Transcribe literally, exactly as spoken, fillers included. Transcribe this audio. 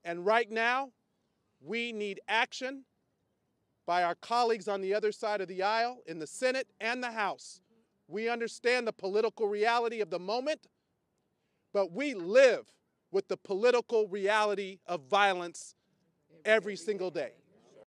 And right now, we need action by our colleagues on the other side of the aisle in the Senate and the House. We understand the political reality of the moment, but we live with the political reality of violence every single day.